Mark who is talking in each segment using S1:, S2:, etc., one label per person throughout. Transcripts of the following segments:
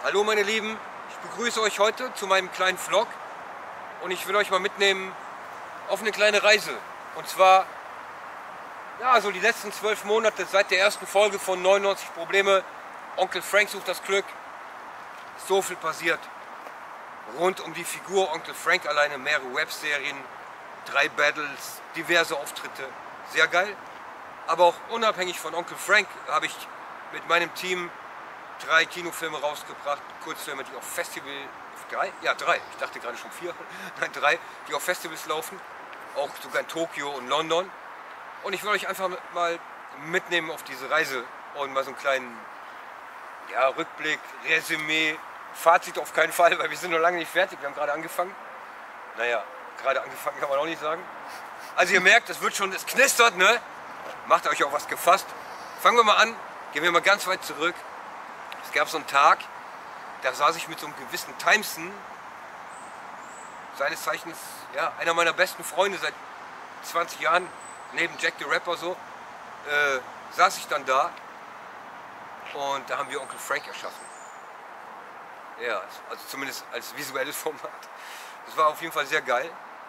S1: Hallo meine Lieben, ich begrüße euch heute zu meinem kleinen Vlog und ich will euch mal mitnehmen auf eine kleine Reise. Und zwar, ja, so die letzten 12 Monate seit der ersten Folge von 99 Probleme, Onkel Frank sucht das Glück, so viel passiert. Rund um die Figur Onkel Frank alleine mehrere Webserien, 3 Battles, diverse Auftritte, sehr geil. Aber auch unabhängig von Onkel Frank habe ich mit meinem Team 3 Kinofilme rausgebracht, Kurzfilme, die auf Festival, 3? Ja, 3, ich dachte gerade schon 4, nein 3, die auf Festivals laufen, auch sogar in Tokio und London. Und ich will euch einfach mal mitnehmen auf diese Reise und mal so einen kleinen Rückblick, Resümee, Fazit auf keinen Fall, weil wir sind noch lange nicht fertig, wir haben gerade angefangen. Naja, gerade angefangen kann man auch nicht sagen. Also ihr merkt, es knistert, ne? Macht euch auch was gefasst. Fangen wir mal an, gehen wir mal ganz weit zurück. Es gab so einen Tag, da saß ich mit so einem gewissen Timeson, seines Zeichens einer meiner besten Freunde seit 20 Jahren, neben Jack the Rapper so, saß ich dann da und da haben wir Onkel Frank erschaffen. Ja, also zumindest als visuelles Format. Das war auf jeden Fall sehr geil.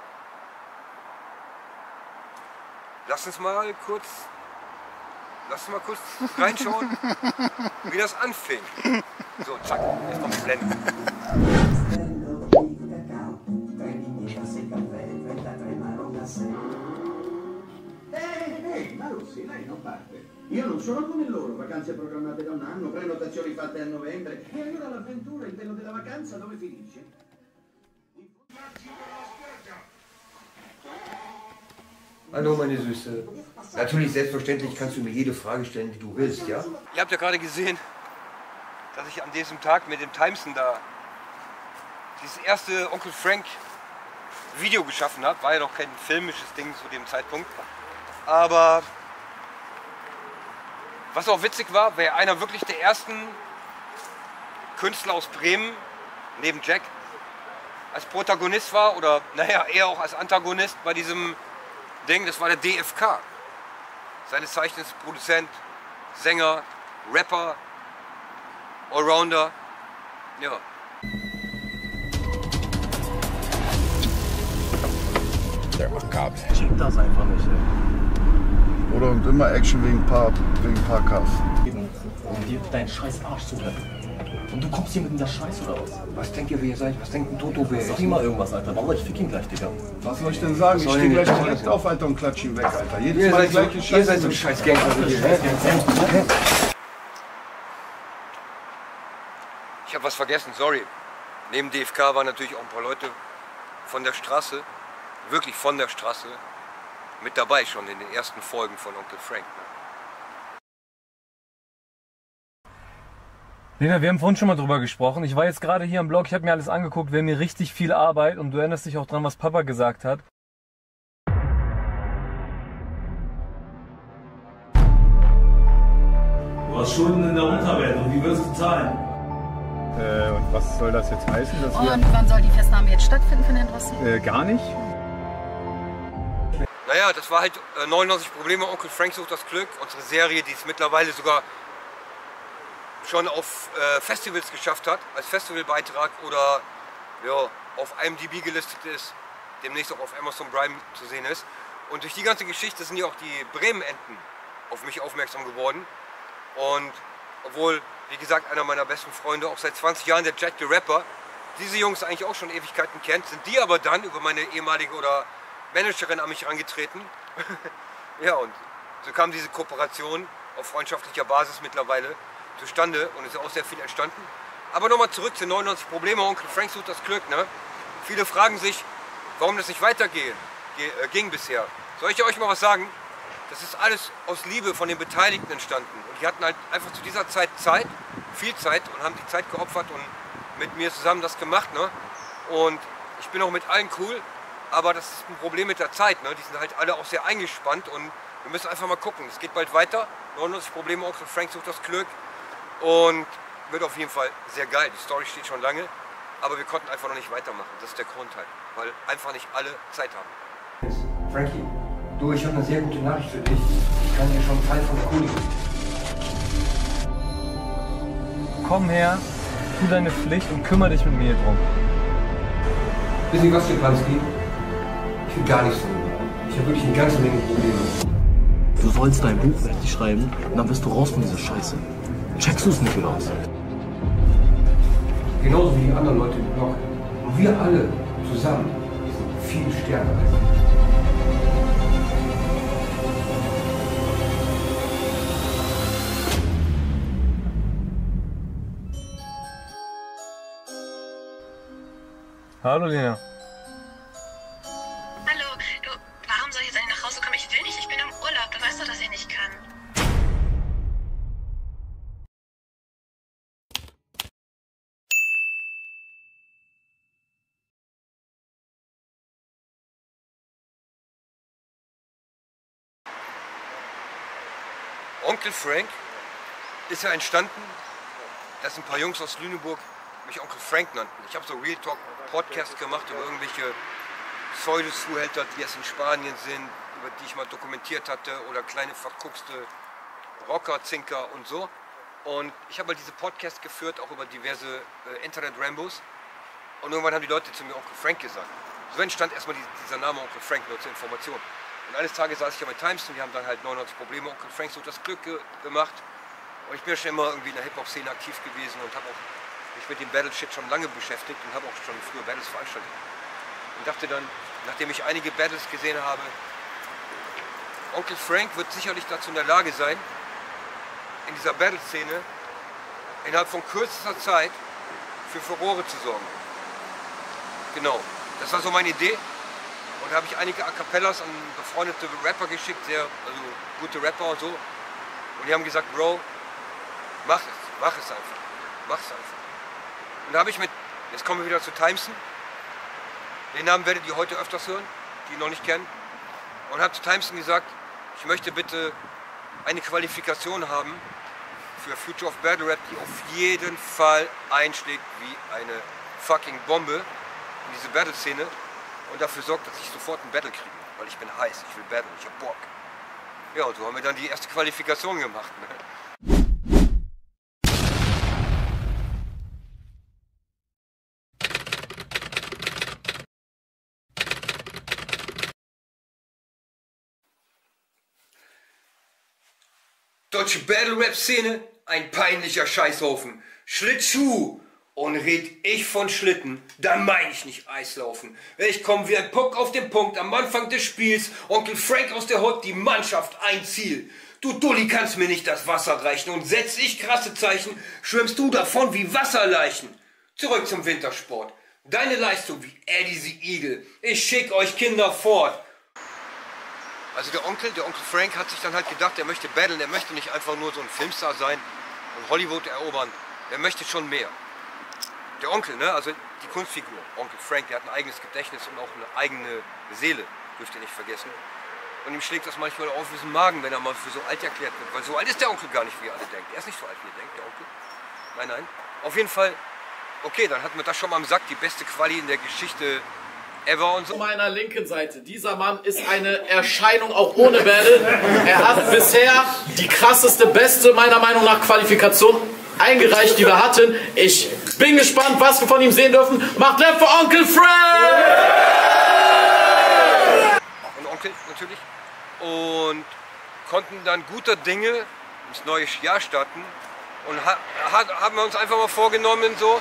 S1: Lass uns mal kurz reinschauen, wie das anfing. So, zack, jetzt kommt die Blende.
S2: Ehi, Marussi, lei non parte. Io non sono come loro, vacanze programmate da un anno, prenotazioni fatte a novembre. E allora l'avventura, il bello della vacanza, dove finisce?
S1: Hallo meine Süße. Natürlich, selbstverständlich kannst du mir jede Frage stellen, die du willst, ja? Ihr habt ja gerade gesehen, dass ich an diesem Tag mit dem Timeson da dieses erste Onkel Frank Video geschaffen habe. War ja noch kein filmisches Ding zu dem Zeitpunkt. Aber was auch witzig war, wer einer wirklich der ersten Künstler aus Bremen, neben Jack, als Protagonist war oder naja, eher auch als Antagonist bei diesem Ding, das war der DFK. Seines Zeichens Produzent, Sänger, Rapper, Allrounder. Ja.
S3: Der macabre.
S4: Cheat das einfach nicht, ey.
S5: Oder und immer Action wegen Parkas.
S4: Um dir deinen scheiß Arsch zu retten. Und du kommst hier mit dieser Scheiß oder was?
S1: Was denkt ihr, wer ihr seid? Was denkt ein Toto, wer
S4: Sag ihm mal irgendwas, Alter. Warum? Ich fick ihn gleich, Digga.
S5: Was soll ich denn sagen? Ich stehe gleich direkt auf, Alter, und klatsch ihn weg, Alter. Jedes Mal die gleiche Scheiße.
S1: Ihr seid so ein scheiß Gangster hier, Ich habe was vergessen, sorry. Neben DFK waren natürlich auch ein paar Leute von der Straße, wirklich von der Straße, mit dabei schon in den ersten Folgen von Onkel Frank.
S6: Lena, wir haben vorhin schon mal drüber gesprochen. Ich war jetzt gerade hier am Blog, ich habe mir alles angeguckt, wir haben hier richtig viel Arbeit und du erinnerst dich auch dran, was Papa gesagt hat.
S7: Du hast Schulden in der Unterwelt und wie wirst du zahlen?
S5: Und was soll das jetzt heißen? Dass
S8: Und wann soll die Festnahme jetzt stattfinden von Herrn Rossi?
S5: Gar nicht.
S1: Naja, das war halt 99 Probleme, Onkel Frank sucht das Glück. Unsere Serie, die es mittlerweile sogar schon auf Festivals geschafft hat, als Festivalbeitrag oder auf IMDb gelistet ist, demnächst auch auf Amazon Prime zu sehen ist. Und durch die ganze Geschichte sind ja auch die Bremen-Enten auf mich aufmerksam geworden. Und obwohl, wie gesagt, einer meiner besten Freunde, auch seit 20 Jahren, der Jack the Rapper, diese Jungs eigentlich auch schon Ewigkeiten kennt, sind die aber dann über meine ehemalige Managerin an mich herangetreten. Ja, und so kam diese Kooperation auf freundschaftlicher Basis mittlerweile zustande und ist ja auch sehr viel entstanden. Aber nochmal zurück zu 99 Probleme, Onkel Frank sucht das Glück. Ne? Viele fragen sich, warum das nicht ging bisher. Soll ich euch mal was sagen? Das ist alles aus Liebe von den Beteiligten entstanden. Und die hatten halt einfach zu dieser Zeit viel Zeit und haben die Zeit geopfert und mit mir zusammen das gemacht. Ne? Und ich bin auch mit allen cool, aber das ist ein Problem mit der Zeit. Ne? Die sind halt alle auch sehr eingespannt und wir müssen einfach mal gucken. Es geht bald weiter. 99 Probleme, Onkel Frank sucht das Glück. Und wird auf jeden Fall sehr geil. Die Story steht schon lange, aber wir konnten einfach noch nicht weitermachen. Das ist der Grund halt, weil einfach nicht alle Zeit haben. Frankie, du, ich habe eine sehr gute Nachricht für dich. Ich kann dir schon einen Fall von Kuli.
S6: Komm her, tu deine Pflicht und kümmere dich mit mir drum.
S1: Wissen Sie was, Stepanski? Ich will gar nichts von Ihnen. Ich habe wirklich eine ganze Menge Probleme.
S4: Du sollst dein Buch fertig schreiben und dann bist du raus von dieser Scheiße. Checkst du es, Nikolaus?
S1: Genauso wie die anderen Leute im Blog. Und wir alle zusammen sind viel stärker als Sie.
S6: Hallo Lena.
S8: Hallo, du, warum soll ich jetzt eigentlich nach Hause kommen? Ich will nicht, ich bin im Urlaub. Du weißt doch, dass ich nicht kann.
S1: Onkel Frank ist ja entstanden, dass ein paar Jungs aus Lüneburg mich Onkel Frank nannten. Ich habe so Real Talk Podcasts gemacht über irgendwelche Pseudo-Zuhälter, die jetzt in Spanien sind, über die ich mal dokumentiert hatte, oder kleine verkuckste Rocker, Zinker und so. Und ich habe halt diese Podcasts geführt, auch über diverse Internet-Rambos. Und irgendwann haben die Leute zu mir Onkel Frank gesagt. So entstand erstmal dieser Name Onkel Frank, nur zur Information. Und eines Tages saß ich ja bei Times und die haben dann halt 99 Probleme, Onkel Frank sucht das Glück gemacht. Und ich bin ja schon immer irgendwie in der Hip-Hop-Szene aktiv gewesen und habe auch mich mit dem Battle-Shit schon lange beschäftigt und habe auch schon früher Battles veranstaltet. Und dachte dann, nachdem ich einige Battles gesehen habe, Onkel Frank wird sicherlich dazu in der Lage sein, in dieser Battle-Szene innerhalb von kürzester Zeit für Furore zu sorgen. Genau, das war so meine Idee. Und da habe ich einige A Cappellas an befreundete Rapper geschickt, also gute Rapper und so. Und die haben gesagt, Bro, mach es einfach, mach es einfach. Und da habe ich jetzt kommen wir wieder zu Timeson. Den Namen werdet ihr heute öfters hören, die ihn noch nicht kennen. Und habe zu Timeson gesagt, ich möchte bitte eine Qualifikation haben für Future of Battle Rap, die auf jeden Fall einschlägt wie eine fucking Bombe in diese Battle-Szene und dafür sorgt, dass ich sofort ein Battle kriege. Weil ich bin heiß, ich will battlen, ich hab Bock. Ja, und so haben wir dann die erste Qualifikation gemacht. Ne? Deutsche Battle-Rap-Szene, ein peinlicher Scheißhaufen. Schlittschuh. Und red ich von Schlitten, dann meine ich nicht Eislaufen. Ich komme wie ein Puck auf den Punkt am Anfang des Spiels. Onkel Frank aus der Hut, die Mannschaft, ein Ziel. Du Dulli kannst mir nicht das Wasser reichen. Und setz ich krasse Zeichen, schwimmst du davon wie Wasserleichen. Zurück zum Wintersport. Deine Leistung wie Eddie the Eagle. Ich schick euch Kinder fort. Also der Onkel Frank hat sich dann halt gedacht, er möchte battlen, er möchte nicht einfach nur so ein Filmstar sein und Hollywood erobern. Er möchte schon mehr. Der Onkel, ne? Also die Kunstfigur, Onkel Frank, der hat ein eigenes Gedächtnis und auch eine eigene Seele, dürft ihr nicht vergessen. Und ihm schlägt das manchmal auf wie so ein Magen, wenn er mal für so alt erklärt wird. Weil so alt ist der Onkel gar nicht, wie ihr alle denkt. Er ist nicht so alt, wie ihr denkt, der Onkel. Nein, nein. Auf jeden Fall, okay, dann hatten wir das schon mal am Sack, die beste Quali in der Geschichte ever und so.
S9: Zu meiner linken Seite, dieser Mann ist eine Erscheinung auch ohne Battle. Er hat bisher die krasseste, beste, meiner Meinung nach, Qualifikation eingereicht, die wir hatten. Ich bin gespannt, was wir von ihm sehen dürfen. Macht Left für Onkel Frank!
S1: Und Onkel natürlich. Und konnten dann guter Dinge ins neue Jahr starten. Und haben wir uns einfach mal vorgenommen, so.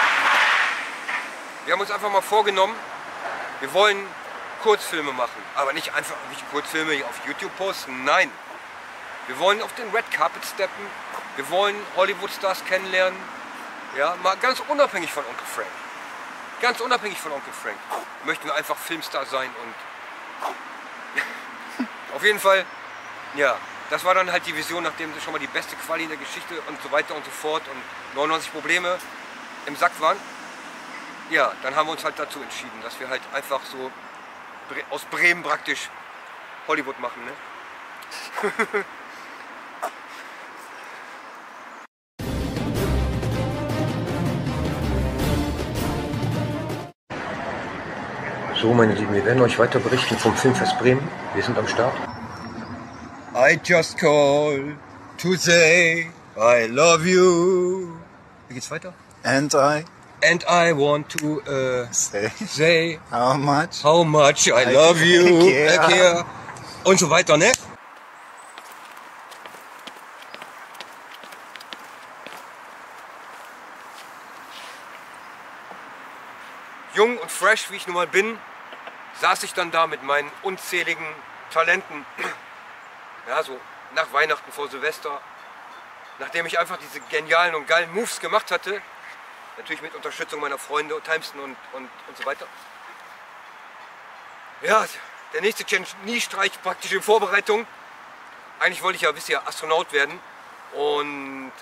S1: Wir haben uns einfach mal vorgenommen, wir wollen Kurzfilme machen. Aber nicht einfach Kurzfilme auf YouTube posten, nein. Wir wollen auf den Red Carpet steppen. Wir wollen Hollywood-Stars kennenlernen, ja, mal ganz unabhängig von Onkel Frank. Ganz unabhängig von Onkel Frank möchten wir einfach Filmstar sein und auf jeden Fall, ja, das war dann halt die Vision, nachdem schon mal die beste Quali in der Geschichte und so weiter und so fort und 99 Probleme im Sack waren. Ja, dann haben wir uns halt dazu entschieden, dass wir halt einfach so aus Bremen praktisch Hollywood machen, ne? So, meine Lieben, wir werden euch weiter berichten vom Filmfest Bremen. Wir sind am Start. I just call to say I love you. Wie geht's weiter?
S3: And I
S1: want to say
S3: how much
S1: I love you.
S3: care.
S1: Und so weiter, ne? Jung und fresh, wie ich nun mal bin, saß ich dann da mit meinen unzähligen Talenten. Ja, so nach Weihnachten vor Silvester, nachdem ich einfach diese genialen und geilen Moves gemacht hatte, natürlich mit Unterstützung meiner Freunde, Timeston und so weiter. Ja, der nächste Geniestreich praktisch in Vorbereitung. Eigentlich wollte ich ja, wisst ihr, Astronaut werden und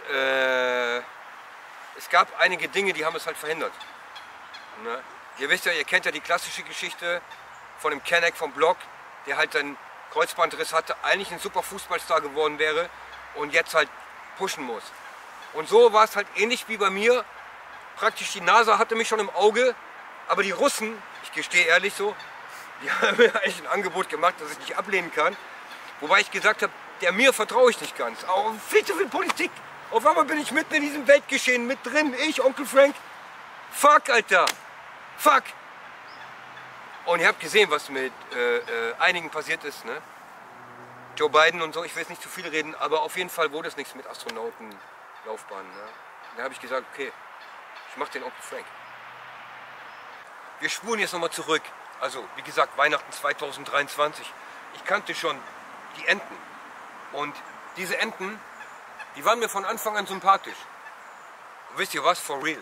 S1: es gab einige Dinge, die haben es halt verhindert. Ne? Ihr wisst ja, ihr kennt ja die klassische Geschichte von dem Kenneck vom Block, der halt einen Kreuzbandriss hatte, eigentlich ein super Fußballstar geworden wäre und jetzt halt pushen muss. Und so war es halt ähnlich wie bei mir. Praktisch die NASA hatte mich schon im Auge, aber die Russen, ich gestehe ehrlich so, die haben mir eigentlich ein Angebot gemacht, das ich nicht ablehnen kann. Wobei ich gesagt habe, der mir vertraue ich nicht ganz. Aber viel zu viel Politik. Auf einmal bin ich mitten in diesem Weltgeschehen mit drin. Ich, Onkel Frank. Fuck, Alter. Fuck. Und ihr habt gesehen, was mit einigen passiert ist, ne? Joe Biden und so, ich will jetzt nicht zu viel reden, aber auf jeden Fall wurde es nichts mit Astronautenlaufbahn. Ne? Da habe ich gesagt, okay, ich mache den Onkel Frank. Wir spulen jetzt nochmal zurück. Also, wie gesagt, Weihnachten 2023. Ich kannte schon die Enten. Und diese Enten, die waren mir von Anfang an sympathisch. Und wisst ihr was? For real.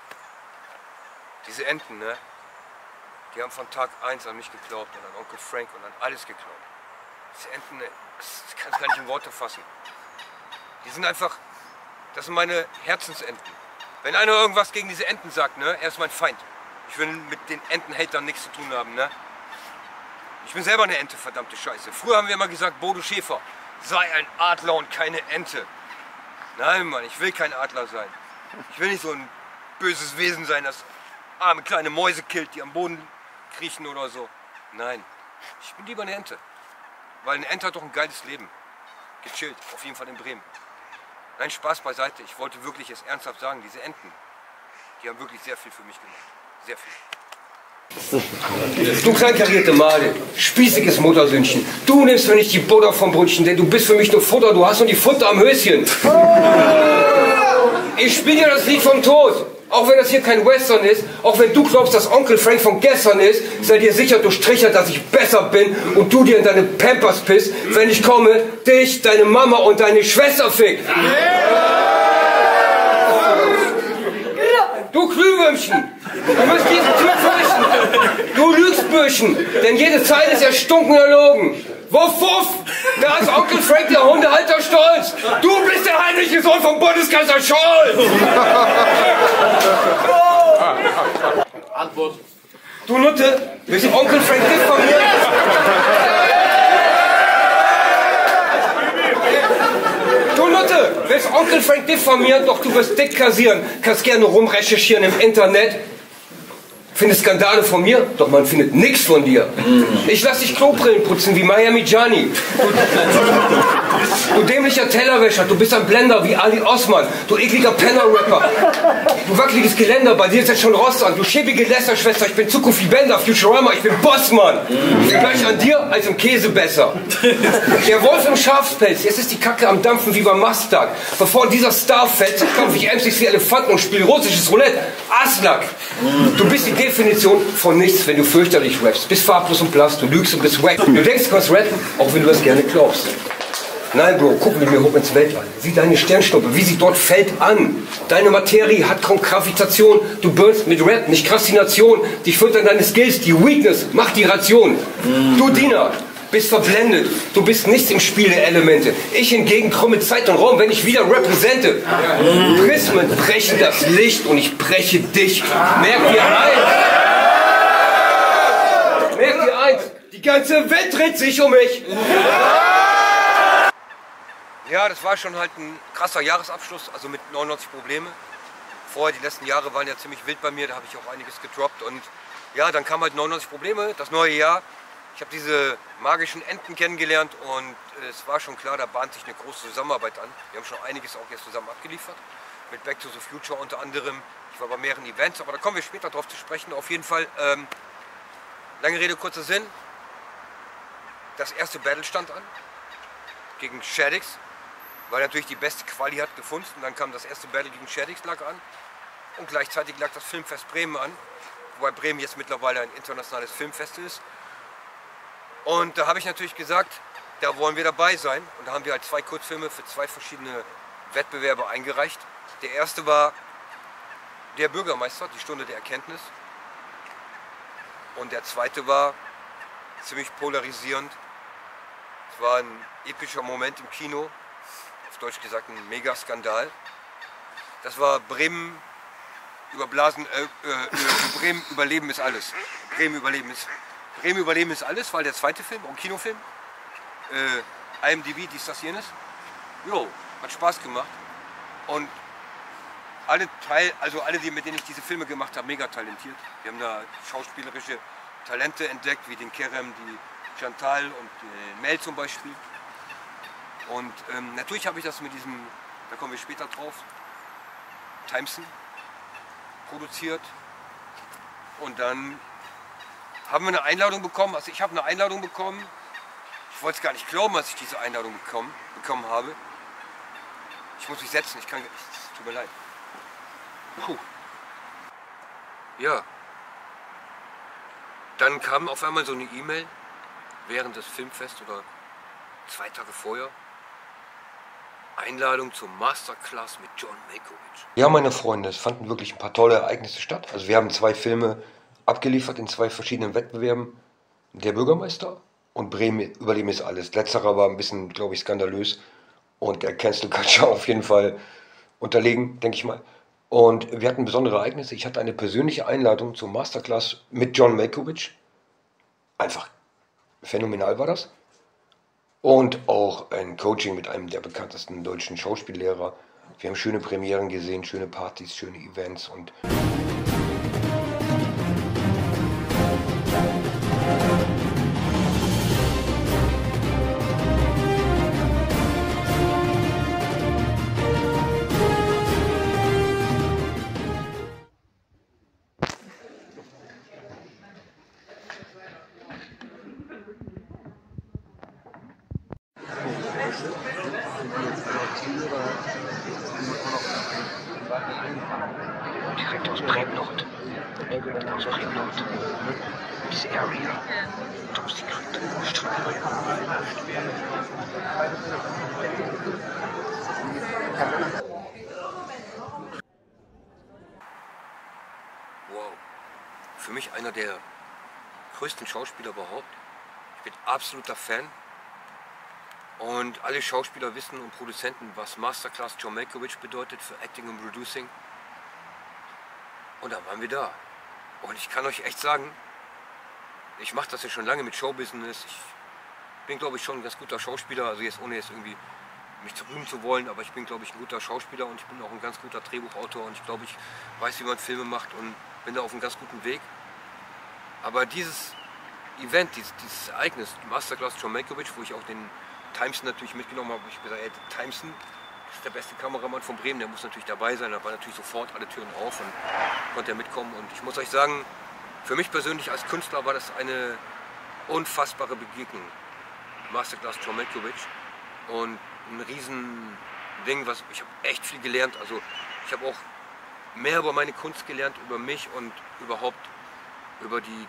S1: Diese Enten, ne? Die haben von Tag 1 an mich geglaubt und an Onkel Frank und an alles geglaubt. Diese Enten, ne? Das kann ich gar nicht in Worte fassen. Die sind einfach, das sind meine Herzensenten. Wenn einer irgendwas gegen diese Enten sagt, ne? Er ist mein Feind. Ich will mit den Entenhatern nichts zu tun haben, ne? Ich bin selber eine Ente, verdammte Scheiße. Früher haben wir immer gesagt, Bodo Schäfer, sei ein Adler und keine Ente. Nein, Mann, ich will kein Adler sein. Ich will nicht so ein böses Wesen sein, das arme kleine Mäuse killt, die am Boden kriechen oder so. Nein, ich bin lieber eine Ente. Weil eine Ente hat doch ein geiles Leben. Gechillt, auf jeden Fall in Bremen. Nein, Spaß beiseite. Ich wollte wirklich es ernsthaft sagen, diese Enten, die haben wirklich sehr viel für mich gemacht. Sehr viel. Du kleinkarierte Made, spießiges Muttersündchen. Du nimmst mir nicht die Butter vom Brötchen, denn du bist für mich nur Futter, du hast nur die Futter am Höschen. Ich spiele dir das Lied vom Tod. Auch wenn das hier kein Western ist, auch wenn du glaubst, dass Onkel Frank von gestern ist, sei dir sicher, du Stricher, dass ich besser bin und du dir in deine Pampers pisst, wenn ich komme, dich, deine Mama und deine Schwester fick. Du Glühwürmchen, du wirst diesen Typ fürchten. Du Lügsbürchen, denn jede Zeile ist erstunken erlogen. Wuff, wuff, da ist Onkel Frank, der Hundehalter, stolz. Du bist der heimliche Sohn vom Bundeskanzler Scholz.
S9: Antwort.
S1: Du Nutte, willst du Onkel Frank diffamieren? Du Nutte, willst Onkel Frank diffamieren? Doch du wirst dick kassieren. Kannst gerne rumrecherchieren im Internet. Findest Skandale von mir? Doch man findet nichts von dir. Ich lass dich Klobrillen putzen wie Miami Gianni. Du dämlicher Tellerwäscher, du bist ein Blender wie Ali Osman. Du ekliger Penner-Rapper. Du wackeliges Geländer, bei dir ist jetzt schon Rost an. Du schäbige Lästerschwester, ich bin Zukunft wie Bender, Futurama, ich bin Bossmann. Ich bin gleich an dir als im Käse besser. Der Wolf im Schafspelz, jetzt ist die Kacke am Dampfen wie beim Masttag. Bevor dieser Star fällt, kaufe ich MCs wie Elefanten und spiele russisches Roulette. Aslak. Du bist die Definition von nichts, wenn du fürchterlich rappst. Bist farblos und blass, du lügst und bist wack. Du denkst, du kannst rappen, auch wenn du das gerne glaubst. Nein, Bro, guck mit mir hoch ins Weltall. Sieh deine Sternschnuppe, wie sie dort fällt an. Deine Materie hat kaum Gravitation. Du burnst mit Rap, nicht Krastination. Dich füttern deine Skills, die Weakness macht die Ration. Du Diener, bist verblendet. Du bist nichts im Spiel der Elemente. Ich hingegen krumme Zeit und Raum, wenn ich wieder repräsente. Prismen brechen das Licht und ich breche dich. Merk dir eins. Die ganze Welt dreht sich um mich. Ja, das war schon halt ein krasser Jahresabschluss, also mit 99 Probleme. Vorher, die letzten Jahre waren ja ziemlich wild bei mir, da habe ich auch einiges gedroppt. Und ja, dann kam halt 99 Probleme, das neue Jahr. Ich habe diese magischen Enten kennengelernt und es war schon klar, da bahnt sich eine große Zusammenarbeit an. Wir haben schon einiges auch jetzt zusammen abgeliefert. mit Back to the Future unter anderem. Ich war bei mehreren Events, aber da kommen wir später drauf zu sprechen. Auf jeden Fall, lange Rede, kurzer Sinn. Das erste Battle stand an gegen Shaddix, weil natürlich die beste Quali hat gefunden. Und dann kam das erste Battle gegen Shaddix lag an und gleichzeitig lag das Filmfest Bremen an, wobei Bremen jetzt mittlerweile ein internationales Filmfest ist. Und da habe ich natürlich gesagt, da wollen wir dabei sein. Und da haben wir halt 2 Kurzfilme für 2 verschiedene Wettbewerbe eingereicht. Der erste war Der Bürgermeister, die Stunde der Erkenntnis. Und der zweite war ziemlich polarisierend. Es war ein epischer Moment im Kino, auf Deutsch gesagt ein Megaskandal. Das war Bremen Bremen Überleben ist alles. Bremen Überleben ist alles, weil der zweite Film, auch ein Kinofilm. IMDb, dies, das, jenes. Jo, hat Spaß gemacht. Und alle, mit denen ich diese Filme gemacht habe, mega talentiert. Wir haben da schauspielerische Talente entdeckt, wie den Kerem, die Chantal und den Mel zum Beispiel. Und natürlich habe ich das mit diesem, da kommen wir später drauf, Timeson produziert. Und dann haben wir eine Einladung bekommen. Also ich habe eine Einladung bekommen. Ich wollte es gar nicht glauben, als ich diese Einladung bekommen habe. Ich muss mich setzen, es tut mir leid. Puh. Ja. Dann kam auf einmal so eine E-Mail während des Filmfests oder 2 Tage vorher. Einladung zum Masterclass mit John Malkovich. Ja, meine Freunde, es fanden wirklich ein paar tolle Ereignisse statt. Also wir haben 2 Filme abgeliefert in 2 verschiedenen Wettbewerben. Der Bürgermeister und Bremen Überleben ist alles. Letzterer war ein bisschen, glaube ich, skandalös und der Cancel Culture auf jeden Fall unterlegen, denke ich mal. Und wir hatten besondere Ereignisse. Ich hatte eine persönliche Einladung zum Masterclass mit John Malkovich. Einfach phänomenal war das. Und auch ein Coaching mit einem der bekanntesten deutschen Schauspiellehrer. Wir haben schöne Premieren gesehen, schöne Partys, schöne Events und direkt aus Bremen Nord. This area. Top secret. Wow. Für mich einer der größten Schauspieler überhaupt. Ich bin absoluter Fan. Und alle Schauspieler wissen und Produzenten, was Masterclass John Malkovich bedeutet für Acting und Producing. Und dann waren wir da. Und ich kann euch echt sagen, ich mache das ja schon lange mit Showbusiness. Ich bin, glaube ich, schon ein ganz guter Schauspieler. Also jetzt ohne jetzt irgendwie mich zu rühmen zu wollen, aber ich bin, glaube ich, ein guter Schauspieler und ich bin auch ein ganz guter Drehbuchautor. Und ich glaube, ich weiß, wie man Filme macht und bin da auf einem ganz guten Weg. Aber dieses Event, dieses Ereignis, Masterclass John Malkovich, wo ich auch den Timeson natürlich mitgenommen habe, ich gesagt, ey, Timeson ist der beste Kameramann von Bremen, der muss natürlich dabei sein. Da war natürlich sofort alle Türen auf und konnte er mitkommen. Und ich muss euch sagen, für mich persönlich als Künstler war das eine unfassbare Begegnung. Masterclass John Malkovich und ein riesen Ding, ich habe echt viel gelernt. Also ich habe auch mehr über meine Kunst gelernt, über mich und überhaupt über die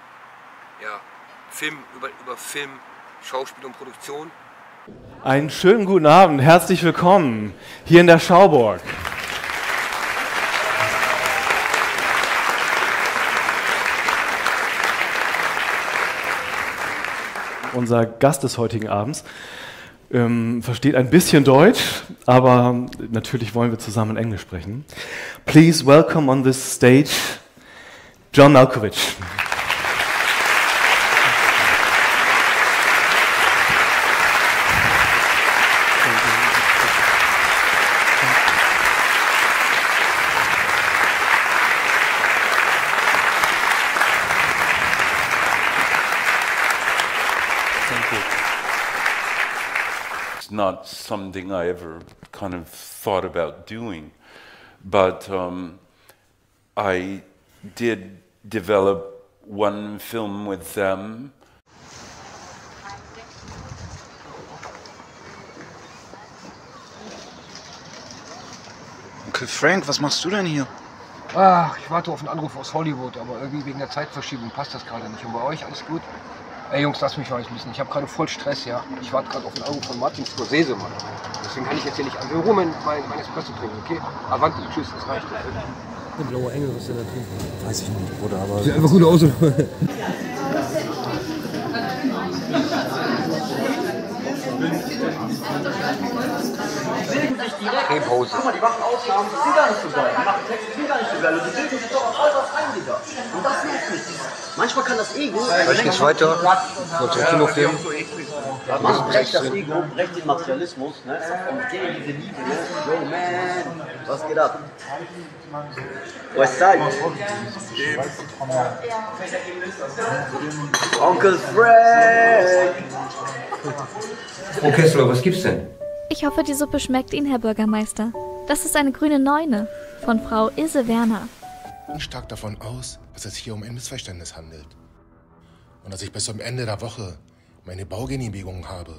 S1: über Film, Schauspiel und Produktion.
S10: Einen schönen guten Abend, herzlich willkommen hier in der Schauburg. Unser Gast des heutigen Abends versteht ein bisschen Deutsch, aber natürlich wollen wir zusammen Englisch sprechen. Please welcome on this stage John Malkovich.
S11: Not something I ever kind of thought about doing. but I did develop one film with them.
S3: Onkel Frank, was machst du denn hier?
S1: Ach, ich warte auf einen Anruf aus Hollywood, aber irgendwie wegen der Zeitverschiebung passt das gerade nicht. Und bei euch alles gut? Ey Jungs, lasst mich mal ein bisschen. Ich habe gerade voll Stress, ja. Ich warte gerade auf einen Anruf von Martin Scorsese, Mann. Deswegen kann ich jetzt hier nicht an Ruhe mein Espresso trinken, okay? Avanti, tschüss, das reicht.
S6: Eine blaue Engel, was ist denn da drin?
S12: Weiß ich nicht, Bruder, aber...
S6: Sieht einfach gut aus, oder?
S1: Cremepause.
S2: Guck mal, die machen Ausnahmen, die sind gar nicht so geil. Die machen Texte, die sind gar nicht so geil. Und die bilden sich doch auf all was ein, Digga. Und das nervt mich. Manchmal kann das Ego...
S1: Gleich geht's weiter. Noch zum Kinofilm.
S2: Man brecht das Ego, brecht den Materialismus, ne? Und gegen diese Liebe, ne? Yo, man, was geht ab? Westside. Onkel Frank.
S1: Oh Kessler, was gibt's denn?
S13: Ich hoffe, die Suppe schmeckt Ihnen, Herr Bürgermeister. Das ist eine grüne Neune von Frau Ilse Werner.
S14: Ich bin stark davon aus, dass es hier um ein Missverständnis handelt. Und dass ich bis zum Ende der Woche meine Baugenehmigung habe.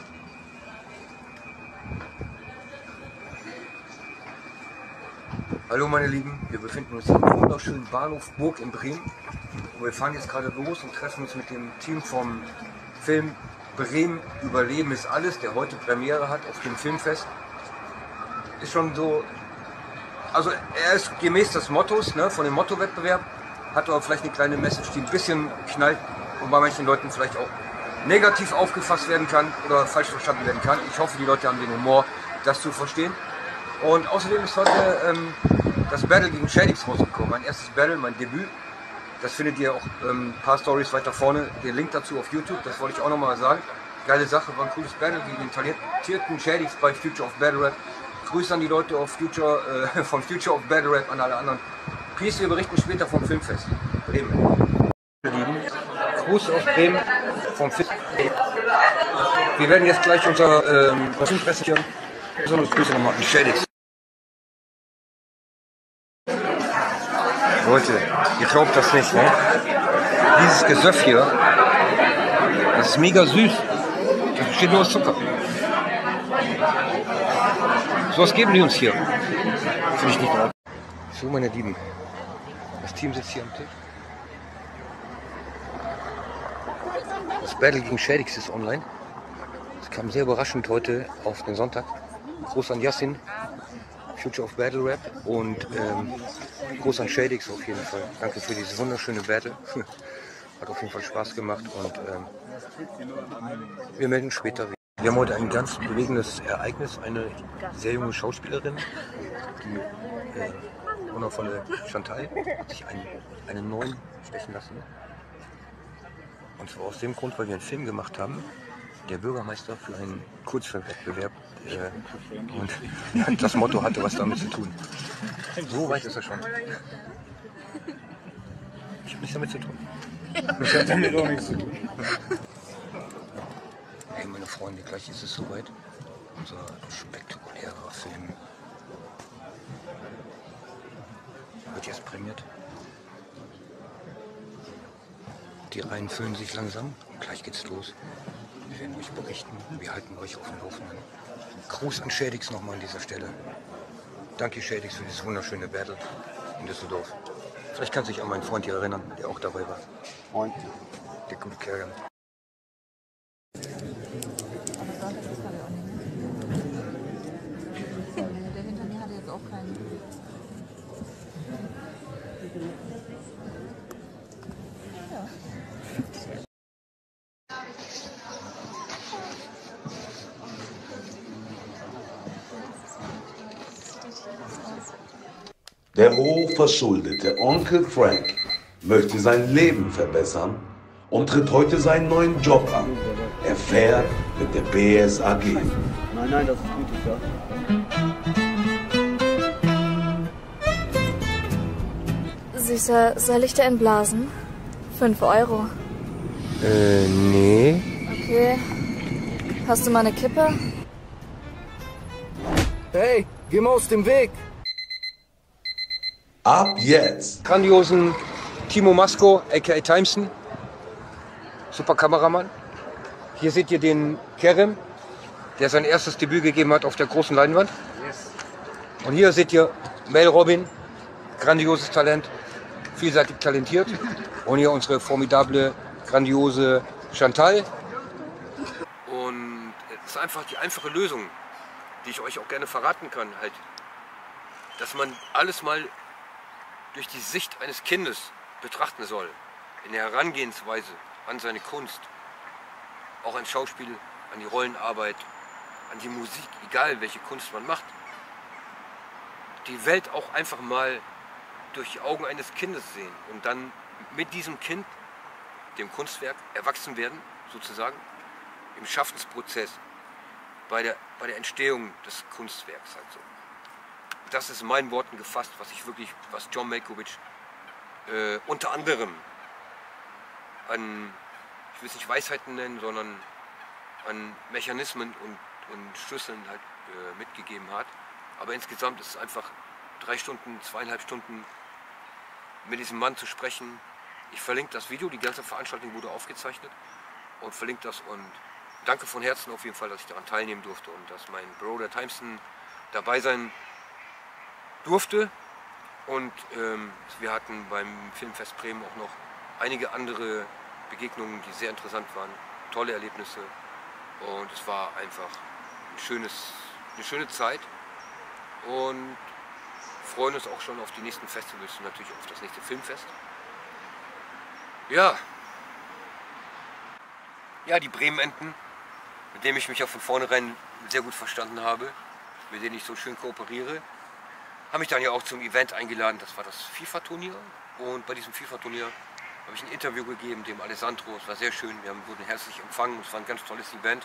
S1: Hallo meine Lieben, wir befinden uns im wunderschönen Bahnhof Burg in Bremen. Und wir fahren jetzt gerade los und treffen uns mit dem Team vom Film Bremen Überleben ist alles, der heute Premiere hat auf dem Filmfest. Ist schon so, also er ist gemäß des Mottos, ne, von dem Mottowettbewerb, hat aber vielleicht eine kleine Message, die ein bisschen knallt und bei manchen Leuten vielleicht auch negativ aufgefasst werden kann oder falsch verstanden werden kann. Ich hoffe, die Leute haben den Humor, das zu verstehen. Und außerdem ist heute das Battle gegen Shadix rausgekommen, mein erstes Battle, mein Debüt. Das findet ihr auch ein paar Stories weiter vorne, den Link dazu auf YouTube, das wollte ich auch nochmal sagen. Geile Sache, war ein cooles Battle gegen den talentierten Shadix bei Future of Battle Rap. Grüße an die Leute auf von Future of Battle Rap, an alle anderen. Peace, wir berichten später vom Filmfest. Bremen. Gruß aus Bremen vom Film. Wir werden jetzt gleich unser Film präsentieren. Besonders Grüße nochmal an Shadix. Leute, ihr glaubt das nicht, ne? Dieses Gesöff hier, das ist mega süß. Das besteht nur aus Zucker. So was geben die uns hier. Finde ich nicht ordentlich. So, meine Lieben, das Team sitzt hier am Tisch. Das Battle gegen Shadix ist online. Das kam sehr überraschend heute auf den Sonntag. Groß an Yassin, Future of Battle Rap und groß an Shadix auf jeden Fall. Danke für diese wunderschöne Battle. Hat auf jeden Fall Spaß gemacht und wir melden später wieder. Wir haben heute ein ganz bewegendes Ereignis. Eine sehr junge Schauspielerin, die wundervolle Chantal, hat sich einen neuen stechen lassen. Und zwar aus dem Grund, weil wir einen Film gemacht haben. Der Bürgermeister für einen Kurzfilmwettbewerb und das Motto hatte was damit zu tun. So weit ist er schon. Ich habe nichts damit zu tun. Das hat damit auch nichts zu tun. Hey meine Freunde, gleich ist es soweit. Unser spektakulärer Film wird jetzt prämiert. Die Reihen füllen sich langsam. Gleich geht's los. Wir werden euch berichten. Wir halten euch auf dem Laufenden. Gruß an Shadix nochmal an dieser Stelle. Danke Shadix für dieses wunderschöne Battle in Düsseldorf. Vielleicht kann sich an meinen Freund hier erinnern, der auch dabei war. Freund. Der gute Kerl.
S15: Der hinter mir hatte jetzt auch keinen.
S16: Der hochverschuldete Onkel Frank möchte sein Leben verbessern und tritt heute seinen neuen Job an. Er fährt mit der BSAG.
S2: Nein, das ist gut, ja.
S13: Süßer, soll ich dir entblasen? 5 Euro.
S1: Nee.
S13: Okay. Hast du mal eine Kippe?
S17: Hey, geh mal aus dem Weg!
S16: Ab jetzt.
S1: Grandiosen Timo Masko, aka Timeson. Super Kameramann. Hier seht ihr den Kerem, der sein erstes Debüt gegeben hat auf der großen Leinwand. Und hier seht ihr Mel Robin, grandioses Talent, vielseitig talentiert. Und hier unsere formidable, grandiose Chantal. Und es ist einfach die einfache Lösung, die ich euch auch gerne verraten kann, halt, dass man alles mal durch die Sicht eines Kindes betrachten soll, in der Herangehensweise an seine Kunst, auch an Schauspiel, an die Rollenarbeit, an die Musik, egal welche Kunst man macht. Die Welt auch einfach mal durch die Augen eines Kindes sehen und dann mit diesem Kind, dem Kunstwerk, erwachsen werden, sozusagen, im Schaffensprozess, bei der Entstehung des Kunstwerks. Halt so. Das ist in meinen Worten gefasst, was John Malkovich unter anderem an, ich will es nicht Weisheiten nennen, sondern an Mechanismen und Schlüsseln halt mitgegeben hat. Aber insgesamt ist es einfach 3 Stunden, 2,5 Stunden mit diesem Mann zu sprechen. Ich verlinke das Video, die ganze Veranstaltung wurde aufgezeichnet und verlinke das und danke von Herzen auf jeden Fall, dass ich daran teilnehmen durfte und dass mein Bruder Timeson dabei sein durfte. Und wir hatten beim Filmfest Bremen auch noch einige andere Begegnungen, die sehr interessant waren, tolle Erlebnisse und es war einfach eine schöne Zeit und freuen uns auch schon auf die nächsten Festivals und natürlich auf das nächste Filmfest. Ja, die Bremen-Enten, mit denen ich mich ja von vornherein sehr gut verstanden habe, mit denen ich so schön kooperiere, haben mich dann ja auch zum Event eingeladen, das war das FIFA-Turnier und bei diesem FIFA-Turnier habe ich ein Interview gegeben, dem Alessandro, es war sehr schön, wir wurden herzlich empfangen, es war ein ganz tolles Event.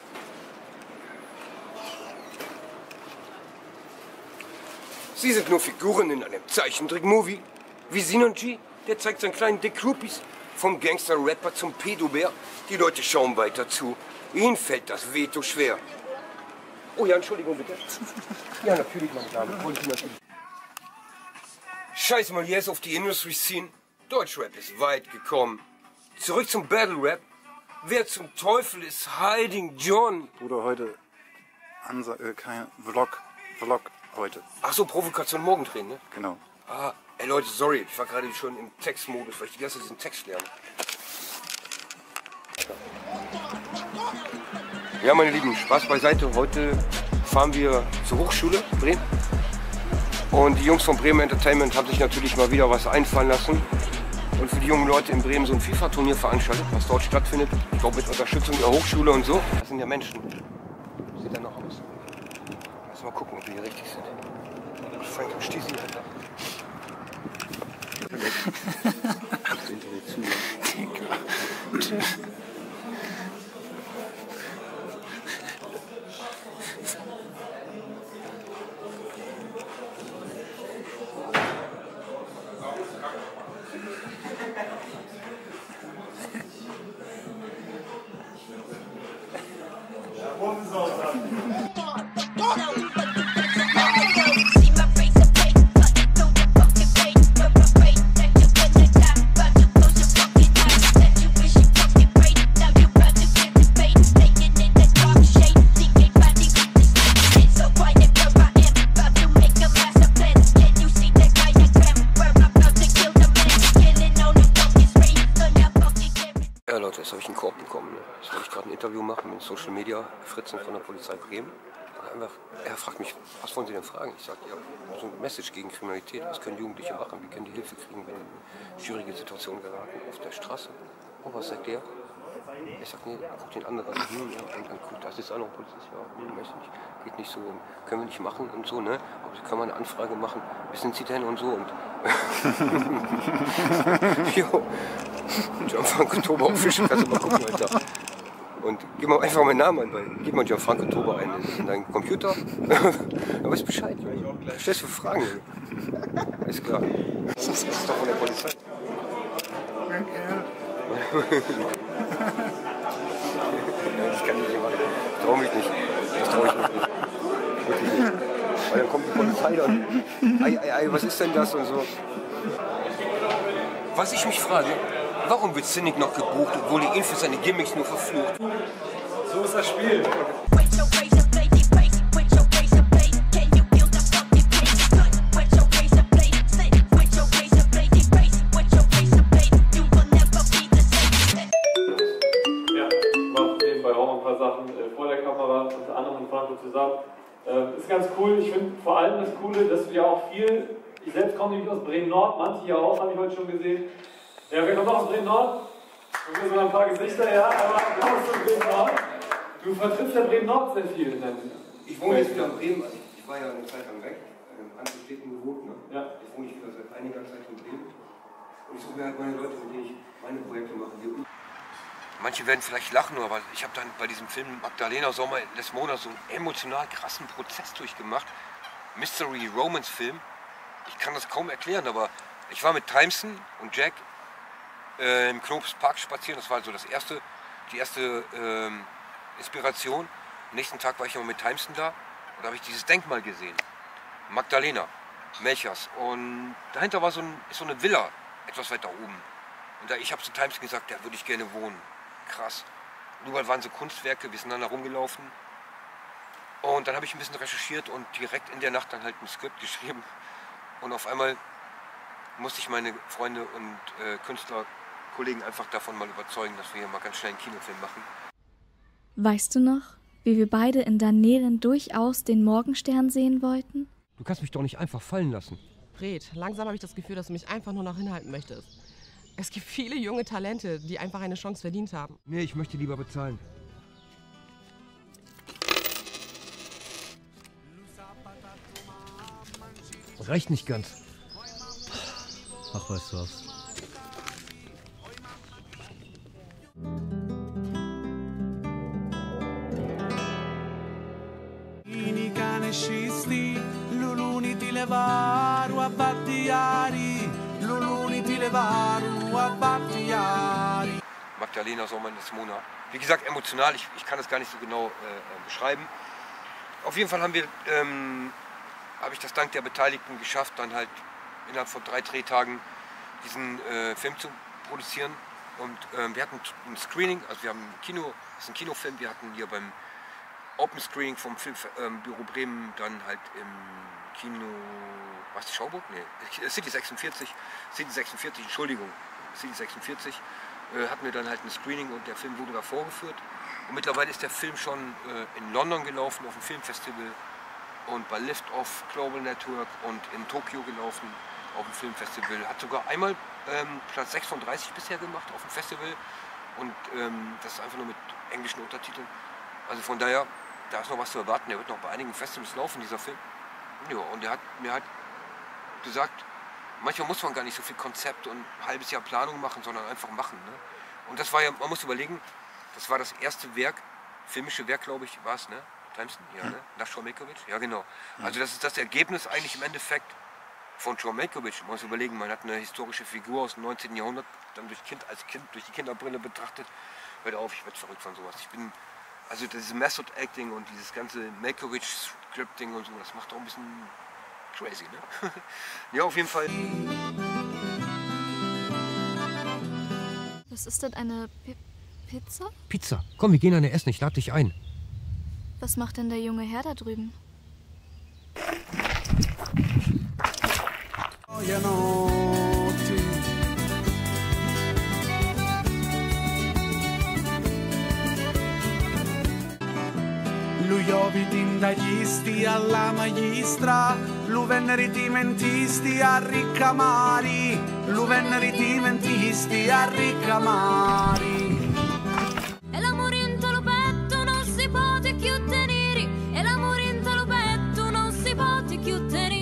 S1: Sie sind nur Figuren in einem Zeichentrick-Movie. Wie Sinonji, der zeigt seinen kleinen Dick Groupies. Vom Gangster-Rapper zum Pedobär. Die Leute schauen weiter zu. Ihnen fällt das Veto schwer. Oh ja, Entschuldigung bitte. Ja, natürlich, meine Damen. Natürlich. Scheiß mal jetzt auf die Industry-Scene. Deutschrap ist weit gekommen. Zurück zum Battle-Rap. Wer zum Teufel ist Hiding John?
S3: Bruder, heute kein Vlog heute.
S1: Ach so, Provokation morgen drehen, ne?
S3: Genau.
S1: Ah, ey Leute, sorry, ich war gerade schon im Textmodus, weil ich die ganze Zeit diesen Text lerne. Ja, meine Lieben, Spaß beiseite. Heute fahren wir zur Hochschule Bremen. Und die Jungs von Bremen Entertainment haben sich natürlich mal wieder was einfallen lassen. Und für die jungen Leute in Bremen so ein FIFA-Turnier veranstaltet, was dort stattfindet. Ich glaube mit Unterstützung der Hochschule und so. Das sind ja Menschen. Sieht danach aus. Lass mal gucken, ob wir hier richtig sind. Frank im Stiesi, Alter. Social Media Fritzen von der Polizei Bremen. Er fragt mich, was wollen Sie denn fragen? Ich sage, ja, so ein Message gegen Kriminalität. Was können Jugendliche machen? Wie können die Hilfe kriegen, wenn in schwierige Situationen geraten auf der Straße? Oh, was sagt der? Ich sage, nee, guck den anderen an. Ja, und dann guckt, das ist auch noch Polizist. Ja, weiß ich nicht. Geht nicht so, können wir nicht machen und so, ne? Aber kann man eine Anfrage machen, wie sind Sie denn und so und. Jo, Gianfranco Toba auf Fische, kannst du mal gucken, Alter. Und gib mal einfach meinen Namen ein, gib mal Gianfranco Toba ein in deinen Computer. Dann weißt du Bescheid. Stellst du Fragen? Alles klar. Das ist doch von der Polizei. Ich kann nicht machen. Ich trau mich nicht. Das trau ich mich nicht. Wirklich nicht. Weil dann kommt die Polizei und ei, was ist denn das und so. Was ich mich frage, warum wird Cynic noch gebucht, obwohl die Info seine Gimmicks nur verflucht?
S6: So ist das Spiel.
S12: Zusammen. Ist ganz cool. Ich finde vor allem das Coole, dass wir auch viel, ich selbst komme nicht aus Bremen-Nord, manche hier auch, habe ich heute schon gesehen. Ja, wir kommen auch aus Bremen-Nord. Wir sind sogar ein paar Gesichter, ja, aber du kommst aus Bremen-Nord. Du vertrittst ja Bremen-Nord sehr viel in deinem
S1: Ich wohne jetzt wieder in Bremen, also ich war ja eine Zeit lang weg, Anzustädten gewohnt, ne?
S12: Ja.
S1: Jetzt wohne ich wieder seit einiger Zeit in Bremen. Und ich suche mir halt meine Leute, mit denen ich meine Projekte mache. Manche werden vielleicht lachen, aber ich habe dann bei diesem Film Magdalena Sommer des Monats so einen emotional krassen Prozess durchgemacht. Mystery Romance Film. Ich kann das kaum erklären, aber ich war mit Timeson und Jack im Knobs Park spazieren. Das war also die erste Inspiration. Am nächsten Tag war ich noch mit Timeson da und da habe ich dieses Denkmal gesehen. Magdalena, Melchers. Und dahinter war so eine Villa, etwas weiter oben. Und ich habe zu Timeson gesagt, da würde ich gerne wohnen. Krass. Und überall waren so Kunstwerke, wir sind dann da rumgelaufen. Und dann habe ich ein bisschen recherchiert und direkt in der Nacht dann halt ein Skript geschrieben. Und auf einmal musste ich meine Freunde und Künstlerkollegen einfach davon mal überzeugen, dass wir hier mal ganz schnell einen Kinofilm machen.
S13: Weißt du noch, wie wir beide in Danielen durchaus den Morgenstern sehen wollten?
S1: Du kannst mich doch nicht einfach fallen lassen.
S17: Fred, langsam habe ich das Gefühl, dass du mich einfach nur noch hinhalten möchtest. Es gibt viele junge Talente, die einfach eine Chance verdient haben.
S1: Nee, ich möchte lieber bezahlen. Das reicht nicht ganz.
S4: Ach, weißt du was?
S1: Magdalena Sommer des Monats. Wie gesagt, emotional, ich kann das gar nicht so genau beschreiben. Auf jeden Fall habe ich das dank der Beteiligten geschafft, dann halt innerhalb von 3 Drehtagen diesen Film zu produzieren. Und wir hatten ein Screening, also wir haben ein Kino, das ist ein Kinofilm, wir hatten hier beim Open Screening vom Filmbüro Bremen dann halt im Kino, was, Schauburg? Nee, City 46, Entschuldigung, City 46, hatten wir dann halt ein Screening und der Film wurde da vorgeführt. Und mittlerweile ist der Film schon in London gelaufen, auf dem Filmfestival und bei Lift-Off Global Network und in Tokio gelaufen, auf dem Filmfestival. Hat sogar einmal Platz 36 bisher gemacht auf dem Festival und das ist einfach nur mit englischen Untertiteln. Also von daher, da ist noch was zu erwarten. Der wird noch bei einigen Festivals laufen, dieser Film. Ja, und er hat mir halt gesagt, manchmal muss man gar nicht so viel Konzept und ein halbes Jahr Planung machen, sondern einfach machen. Ne? Und das war ja, man muss überlegen, das war das erste Werk, filmische Werk, glaube ich, war es, ne? Timeson? Ja, ne? Nach John Malkovich? Ja, genau. Also das ist das Ergebnis eigentlich im Endeffekt von John Malkovich. Man muss überlegen, man hat eine historische Figur aus dem 19. Jahrhundert, dann als Kind durch die Kinderbrille betrachtet. Hört auf, ich werde verrückt von sowas. Also dieses Method Acting und dieses ganze Malkovich-Scripting und so, das macht auch ein bisschen crazy, ne? Ja, auf jeden Fall.
S13: Was ist denn eine Pizza?
S1: Pizza. Komm, wir gehen eine essen, ich lade dich ein.
S13: Was macht denn der junge Herr da drüben?
S18: Lui obbedì dagli sti alla magistra, lui venne rimentisti a riccamari, lui venne rimentisti a riccamari.
S19: E l'amore in lo petto non si può più tenere, e l'amore in lo petto non si può più tenere.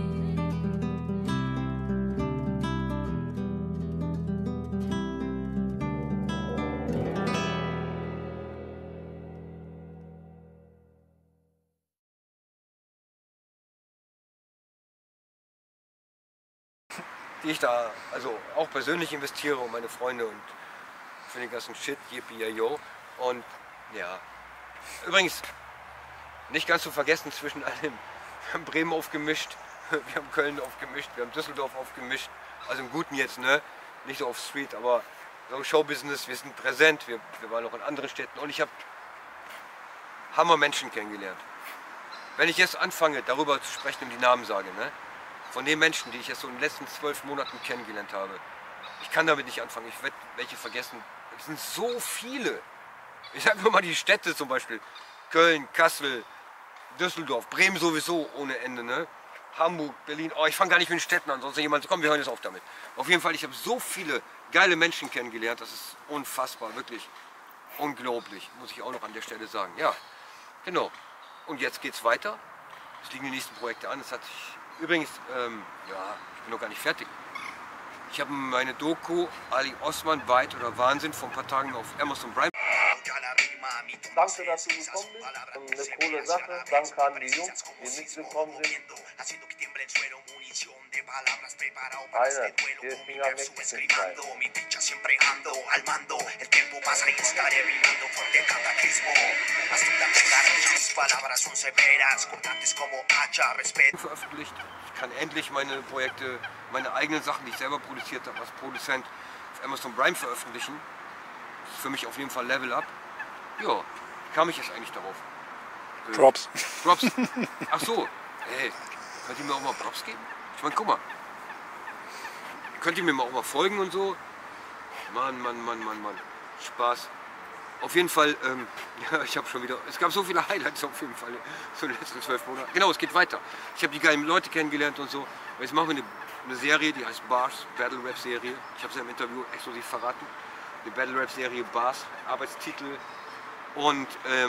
S1: Die ich da also auch persönlich investiere und meine Freunde und für den ganzen Shit, yippie-yo. Und ja, übrigens nicht ganz zu vergessen, zwischen all dem wir haben Bremen aufgemischt, wir haben Köln aufgemischt, wir haben Düsseldorf aufgemischt. Also im Guten jetzt, ne? Nicht so auf Street, aber so Showbusiness, wir sind präsent, wir waren auch in anderen Städten und ich habe Hammer-Menschen kennengelernt. Wenn ich jetzt anfange, darüber zu sprechen und die Namen sage, ne? Von den Menschen, die ich jetzt so in den letzten 12 Monaten kennengelernt habe, ich kann damit nicht anfangen, ich werde welche vergessen. Es sind so viele. Ich sage nur mal die Städte zum Beispiel, Köln, Kassel, Düsseldorf, Bremen sowieso ohne Ende, ne? Hamburg, Berlin, oh, ich fange gar nicht mit den Städten an, sonst jemand, komm, wir hören jetzt auf damit. Auf jeden Fall, ich habe so viele geile Menschen kennengelernt, das ist unfassbar, wirklich unglaublich, muss ich auch noch an der Stelle sagen. Ja, genau. Und jetzt geht's weiter, es liegen die nächsten Projekte an, es hat sich, übrigens, ja, ich bin noch gar nicht fertig. Ich habe meine Doku Ali Osman, Weit oder Wahnsinn vor ein paar Tagen auf Amazon Prime.
S20: Danke, dass du gekommen bist. Eine coole Sache. Danke an die Jungs, die mitgekommen sind. Einer, hier ist Mega Mexican
S1: veröffentlicht. Ich kann endlich meine Projekte, meine eigenen Sachen, die ich selber produziert habe, als Produzent auf Amazon Prime veröffentlichen. Das ist für mich auf jeden Fall Level Up. Ja, wie kam ich jetzt eigentlich darauf?
S3: Props.
S1: Props. Ach so. Hey, könnt ihr mir auch mal Props geben? Ich meine, guck mal. Könnt ihr mir auch mal folgen und so? Mann. Spaß. Auf jeden Fall, ja, ich habe schon wieder, es gab so viele Highlights auf jeden Fall, so in den letzten 12 Monaten. Genau, es geht weiter. Ich habe die geilen Leute kennengelernt und so. Und jetzt machen wir eine Serie, die heißt Bars, Battle Rap Serie. Ich habe sie im Interview exklusiv verraten. Eine Battle Rap Serie Bars, Arbeitstitel. Und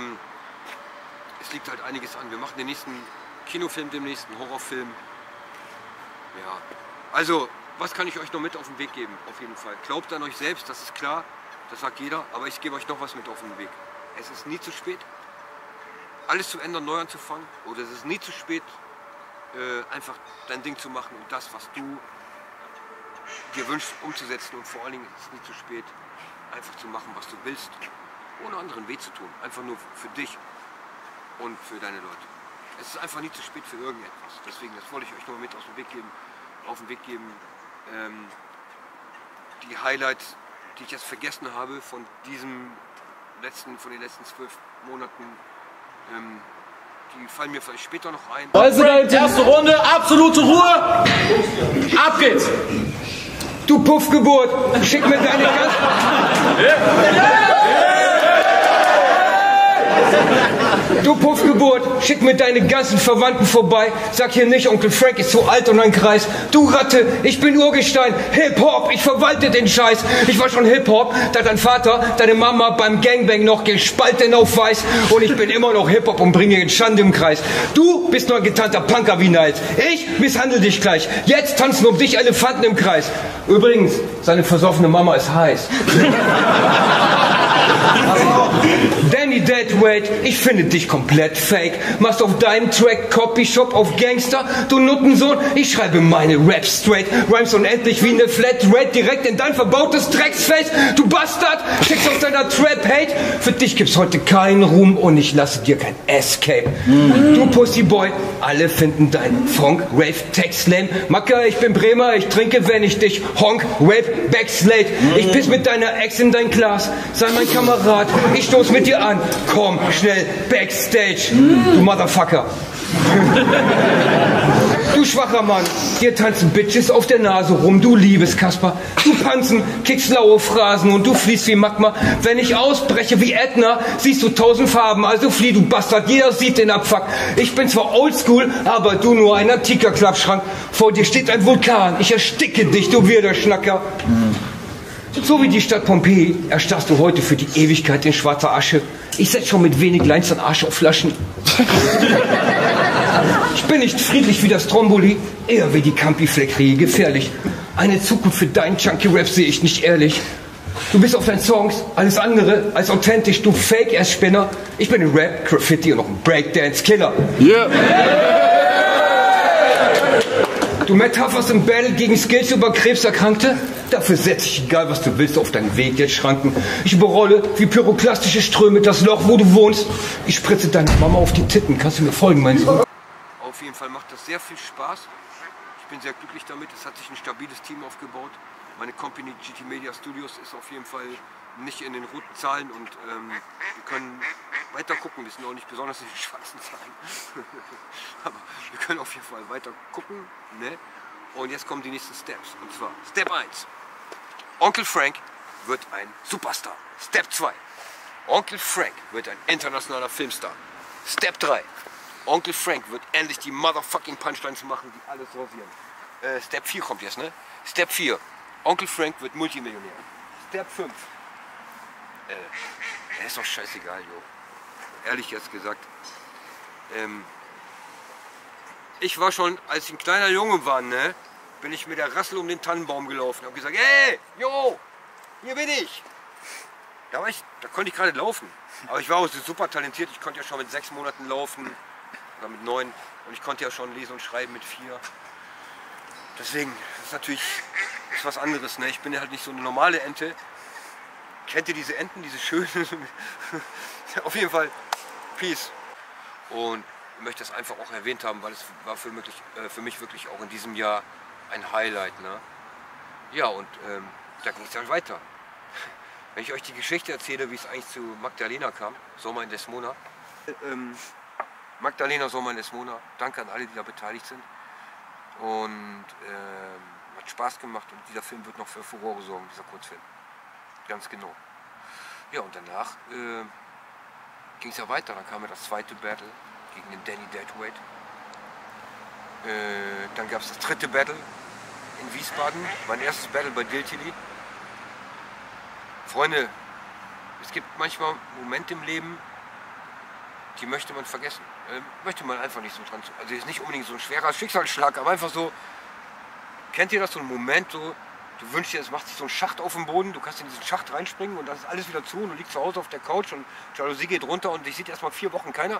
S1: es liegt halt einiges an. Wir machen den nächsten Kinofilm, den nächsten Horrorfilm. Ja, also, was kann ich euch noch mit auf den Weg geben? Auf jeden Fall. Glaubt an euch selbst, das ist klar. Das sagt jeder, aber ich gebe euch noch was mit auf den Weg. Es ist nie zu spät, alles zu ändern, neu anzufangen. Oder es ist nie zu spät, einfach dein Ding zu machen und das, was du dir wünschst, umzusetzen. Und vor allen Dingen ist es nie zu spät, einfach zu machen, was du willst, ohne anderen weh zu tun. Einfach nur für dich und für deine Leute. Es ist einfach nie zu spät für irgendetwas. Deswegen, das wollte ich euch noch mit auf den Weg geben. Die Highlights, die ich jetzt vergessen habe von den letzten 12 Monaten, die fallen mir vielleicht später noch ein.
S9: Also erste Runde, absolute Ruhe, ab geht's!
S1: Du Puffgeburt, schick mir deine Du Puffgeburt, schick mir deine ganzen Verwandten vorbei. Sag hier nicht, Onkel Frank ist zu alt und ein Kreis. Du Ratte, ich bin Urgestein. Hip-Hop, ich verwalte den Scheiß. Ich war schon Hip-Hop, da dein Vater, deine Mama beim Gangbang noch gespalten auf weiß. Und ich bin immer noch Hip-Hop und bringe den Schande im Kreis. Du bist nur ein getarnter Punker wie Niles. Ich misshandle dich gleich. Jetzt tanzen um dich Elefanten im Kreis. Übrigens, seine versoffene Mama ist heiß. Danny Deadweight, ich finde dich komplett fake. Machst auf deinem Track Copyshop auf Gangster, du Nuttensohn. Ich schreibe meine Raps straight, Rhymes unendlich wie eine Flatrate, direkt in dein verbautes Drecksface. Du Bastard, schickst auf deiner Trap-Hate. Für dich gibt's heute keinen Ruhm und ich lasse dir kein Escape. Du Pussyboy, alle finden dein Funk, Rave, Text lame. Macker, ich bin Bremer, ich trinke, wenn ich dich honk, Rape, Backslate. Ich piss mit deiner Ex in dein Glas, sei mein Kamerad, ich stoß mit dir an. Komm, schnell, Backstage, du Motherfucker. Du schwacher Mann, dir tanzen Bitches auf der Nase rum, du liebes Kasper. Du Panzen, kickst laue Phrasen und du fliehst wie Magma. Wenn ich ausbreche wie Edna, siehst du 1000 Farben, also flieh, du Bastard, jeder sieht den Abfuck. Ich bin zwar oldschool, aber du nur ein antiker Klappschrank. Vor dir steht ein Vulkan, ich ersticke dich, du wirder Schnacker. So wie die Stadt Pompeji erstarrst du heute für die Ewigkeit in schwarzer Asche. Ich setz schon mit wenig Lines an Arsch auf Flaschen. Ich bin nicht friedlich wie das Stromboli, eher wie die Campi-Fleckrie, gefährlich. Eine Zukunft für deinen Chunky-Rap sehe ich nicht ehrlich. Du bist auf deinen Songs alles andere als authentisch, du Fake-Ass-Spinner. Ich bin ein Rap, Graffiti und noch ein Breakdance-Killer. Yeah. Du metapherst im Battle gegen Skills über Krebserkrankte? Dafür setze ich, egal was du willst, auf deinen Weg jetzt Schranken. Ich überrolle wie pyroklastische Ströme das Loch, wo du wohnst. Ich spritze deine Mama auf die Titten. Kannst du mir folgen, mein Sohn? Auf jeden Fall macht das sehr viel Spaß. Ich bin sehr glücklich damit. Es hat sich ein stabiles Team aufgebaut. Meine Company GT Media Studios ist auf jeden Fall nicht in den roten Zahlen und wir können weiter gucken. Wir sind auch nicht besonders in den schwarzen Zahlen. Aber wir können auf jeden Fall weiter gucken. Ne? Und jetzt kommen die nächsten Steps. Und zwar Step 1. Onkel Frank wird ein Superstar. Step 2. Onkel Frank wird ein internationaler Filmstar. Step 3. Onkel Frank wird endlich die motherfucking Punchlines machen, die alles rasieren. Step 4 kommt jetzt, ne? Step 4. Onkel Frank wird Multimillionär. Step 5. Ist doch scheißegal, jo. Ehrlich jetzt gesagt. Ich war schon, als ich ein kleiner Junge war, ne, bin ich mit der Rassel um den Tannenbaum gelaufen. Hab gesagt, hey, jo, hier bin ich. Da konnte ich gerade laufen. Aber ich war auch super talentiert. Ich konnte ja schon mit 6 Monaten laufen. Oder mit 9. Und ich konnte ja schon lesen und schreiben mit 4. Deswegen, das ist natürlich was anderes. Ne? Ich bin ja halt nicht so eine normale Ente. Kennt ihr diese Enten, diese schönen? Auf jeden Fall, Peace. Und ich möchte das einfach auch erwähnt haben, weil es war für mich wirklich auch in diesem Jahr ein Highlight. Ne? Ja, und da ging es dann weiter. Wenn ich euch die Geschichte erzähle, wie es eigentlich zu Magdalena kam, Sommer in Desmona. Magdalena, Sommer in Desmona, danke an alle, die da beteiligt sind. Und hat Spaß gemacht und dieser Film wird noch für Furore sorgen, dieser Kurzfilm. Ganz genau. Ja, und danach ging es ja weiter. Dann kam ja das zweite Battle gegen den Danny Deadweight. Dann gab es das dritte Battle in Wiesbaden, mein erstes Battle bei Diltily. Freunde, es gibt manchmal Momente im Leben, die möchte man vergessen. Möchte man einfach nicht so dran. Also ist nicht unbedingt so ein schwerer Schicksalsschlag, aber einfach so. Kennt ihr das, so ein Moment, so, du wünschst dir, es macht sich so ein Schacht auf dem Boden, du kannst in diesen Schacht reinspringen und das ist alles wieder zu und du liegst zu Hause auf der Couch und Jalousie geht runter und dich sieht erstmal 4 Wochen keiner.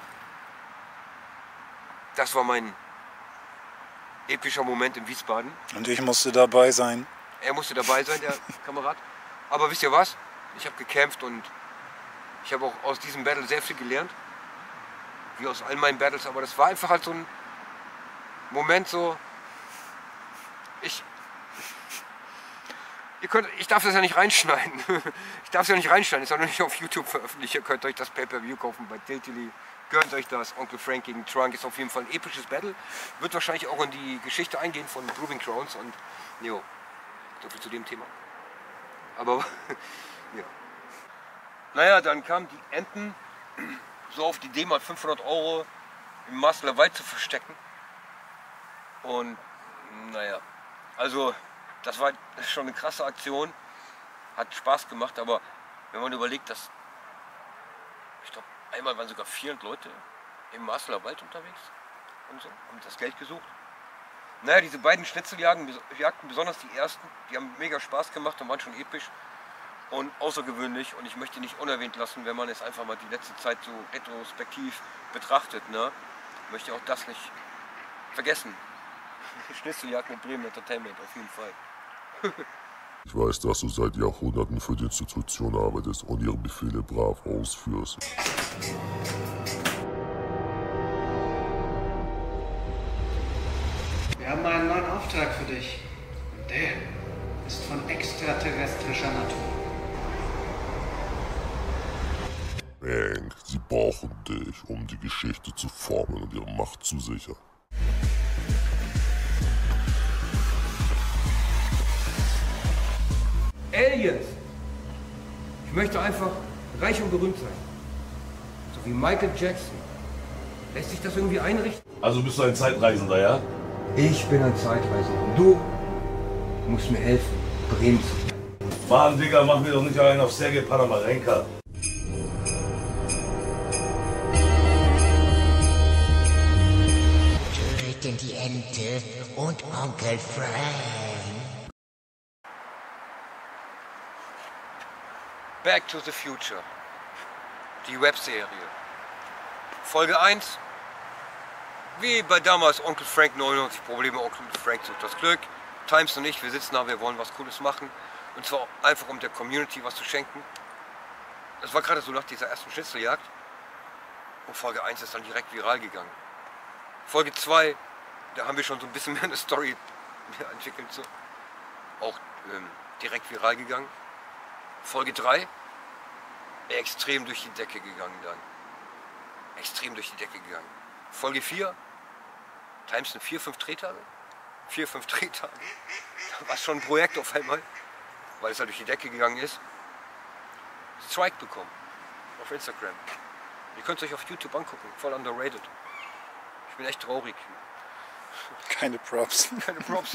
S1: Das war mein epischer Moment in Wiesbaden.
S3: Und ich musste dabei sein.
S1: Er musste dabei sein, der Kamerad. Aber wisst ihr was? Ich habe gekämpft und ich habe auch aus diesem Battle sehr viel gelernt. Wie aus all meinen Battles, aber das war einfach halt so ein Moment so, ich darf das ja nicht reinschneiden. Ich darf es ja nicht reinschneiden, ist auch noch nicht auf YouTube veröffentlicht. Ihr könnt euch das Pay-Per-View kaufen bei Diltily. Gönnt euch das. Onkel Frank gegen Trunk ist auf jeden Fall ein episches Battle. Wird wahrscheinlich auch in die Geschichte eingehen von Proving Crowns und jo, so viel zu dem Thema. Aber ja. Naja, dann kamen die Enten so auf die Idee, mal 500 € im Masler Wald zu verstecken. Und naja, also das war schon eine krasse Aktion. Hat Spaß gemacht, aber wenn man überlegt, dass ich glaube, einmal waren sogar 400 Leute im Masler Wald unterwegs und so, haben das Geld gesucht. Naja, diese beiden Schnitzeljagden, besonders die ersten, die haben mega Spaß gemacht und waren schon episch und außergewöhnlich. Und ich möchte nicht unerwähnt lassen, wenn man es einfach mal die letzte Zeit so retrospektiv betrachtet. Ne? Ich möchte auch das nicht vergessen. Schnitzeljagd mit Bremen Entertainment, auf jeden Fall.
S21: Ich weiß, dass du seit Jahrhunderten für die Institution arbeitest und ihre Befehle brav ausführst.
S22: Wir haben einen neuen Auftrag für dich. Und der ist von extraterrestrischer Natur.
S21: Frank, sie brauchen dich, um die Geschichte zu formen und ihre Macht zu sichern.
S1: Aliens! Ich möchte einfach reich und berühmt sein. So wie Michael Jackson. Lässt sich das irgendwie einrichten?
S7: Also bist du ein Zeitreisender, ja?
S1: Ich bin ein Zeitreisender. Und du musst mir helfen, Bremen zu sein.
S7: Mann, Digga, mach mir doch nicht einen auf Sergej Panamarenka.
S23: Töten die Ente und Onkel Frank.
S1: Back to the Future. Die Webserie. Folge 1. Wie bei damals Onkel Frank 99 Probleme, Onkel Frank sucht das Glück. Times und ich, wir sitzen da, wir wollen was Cooles machen. Und zwar einfach um der Community was zu schenken. Das war gerade so nach dieser ersten Schnitzeljagd. Und Folge 1 ist dann direkt viral gegangen. Folge 2, da haben wir schon so ein bisschen mehr eine Story entwickelt, so. Auch direkt viral gegangen. Folge 3, extrem durch die Decke gegangen dann. Extrem durch die Decke gegangen. Folge 4, Times sind 4-5 Drehtage. 4-5 Drehtage. Da war schon ein Projekt auf einmal, weil es halt durch die Decke gegangen ist. Strike bekommen. Auf Instagram. Ihr könnt es euch auf YouTube angucken. Voll underrated. Ich bin echt traurig.
S3: Keine Props.
S1: Keine Props.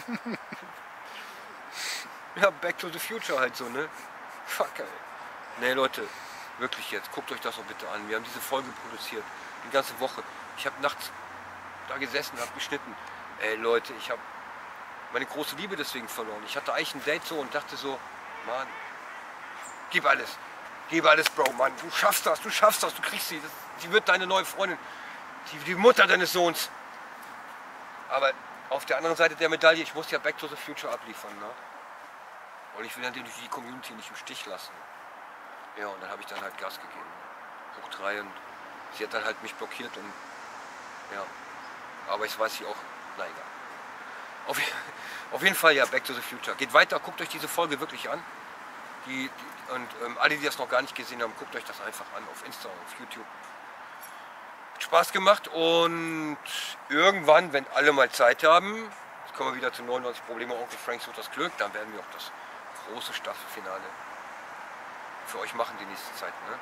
S1: Ja, Back to the Future halt so, ne? Fuck, ey. Ne, Leute, wirklich jetzt, guckt euch das doch bitte an. Wir haben diese Folge produziert, die ganze Woche. Ich habe nachts da gesessen, habe geschnitten. Ey, Leute, ich habe meine große Liebe deswegen verloren. Ich hatte eigentlich ein Date so und dachte so, Mann, gib alles, Bro, Mann. Du schaffst das, du kriegst sie. Sie wird deine neue Freundin, die Mutter deines Sohns. Aber auf der anderen Seite der Medaille, ich muss ja Back to the Future abliefern, ne? Und ich will natürlich die Community nicht im Stich lassen. Ja, und dann habe ich dann halt Gas gegeben. Hoch 3 und sie hat dann halt mich blockiert und ja. Aber ich weiß sie auch, na egal. Auf jeden Fall ja, Back to the Future. Geht weiter, guckt euch diese Folge wirklich an. Alle, die das noch gar nicht gesehen haben, guckt euch das einfach an auf Insta, auf YouTube. Hat Spaß gemacht und irgendwann, wenn alle mal Zeit haben, jetzt kommen wir wieder zu 99 Probleme, Onkel Frank sucht das Glück, dann werden wir auch das große Staffelfinale für euch machen die nächste Zeit. Ne?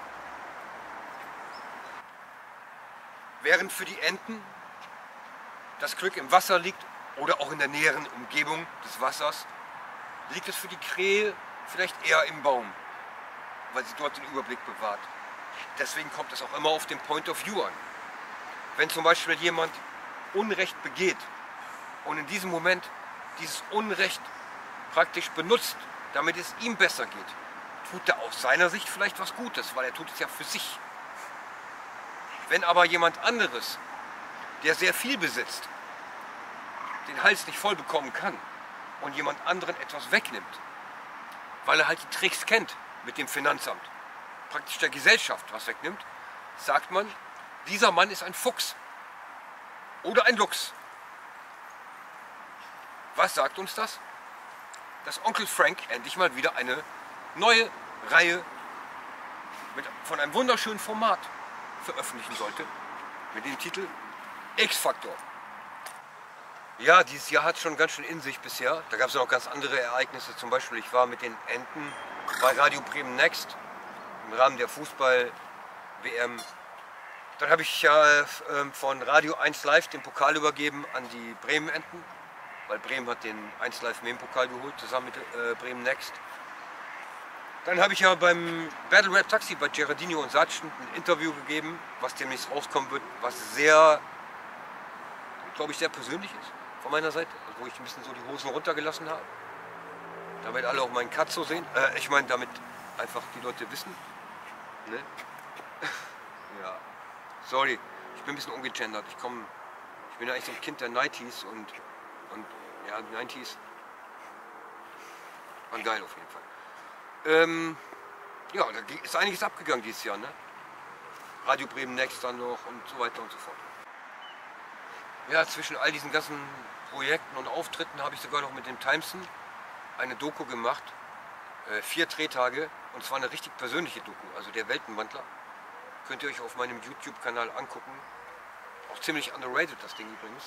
S1: Während für die Enten das Glück im Wasser liegt oder auch in der näheren Umgebung des Wassers, liegt es für die Krähe vielleicht eher im Baum, weil sie dort den Überblick bewahrt. Deswegen kommt es auch immer auf den Point of View an. Wenn zum Beispiel jemand Unrecht begeht und in diesem Moment dieses Unrecht praktisch benutzt, damit es ihm besser geht, tut er aus seiner Sicht vielleicht was Gutes, weil er tut es ja für sich. Wenn aber jemand anderes, der sehr viel besitzt, den Hals nicht voll bekommen kann und jemand anderen etwas wegnimmt, weil er halt die Tricks kennt mit dem Finanzamt, praktisch der Gesellschaft was wegnimmt, sagt man, dieser Mann ist ein Fuchs oder ein Luchs. Was sagt uns das? Dass Onkel Frank endlich mal wieder eine neue Reihe von einem wunderschönen Format veröffentlichen sollte, mit dem Titel X-Factor. Ja, dieses Jahr hat schon ganz schön in sich bisher. Da gab es noch ganz andere Ereignisse. Zum Beispiel, ich war mit den Enten bei Radio Bremen Next im Rahmen der Fußball-WM. Dann habe ich ja von Radio 1 Live den Pokal übergeben an die Bremen Enten, weil Bremen hat den 1 Live Mem-Pokal geholt, zusammen mit Bremen Next. Dann habe ich ja beim Battle Rap Taxi bei Gerardino und Satschen ein Interview gegeben, was demnächst rauskommen wird, was sehr, glaube ich, sehr persönlich ist von meiner Seite, also wo ich ein bisschen so die Hosen runtergelassen habe, damit alle auch meinen Cut so sehen. Ich meine, damit einfach die Leute wissen. Ne? Ja, sorry, ich bin ein bisschen ungegendert. Ich bin ja eigentlich so ein Kind der 90s und ja, 90s waren geil auf jeden Fall. Ja, da ist einiges abgegangen dieses Jahr, ne? Radio Bremen Next dann noch und so weiter und so fort. Ja, zwischen all diesen ganzen Projekten und Auftritten habe ich sogar noch mit dem Timeson eine Doku gemacht. 4 Drehtage, und zwar eine richtig persönliche Doku, also der Weltenwandler. Könnt ihr euch auf meinem YouTube-Kanal angucken. Auch ziemlich underrated das Ding übrigens.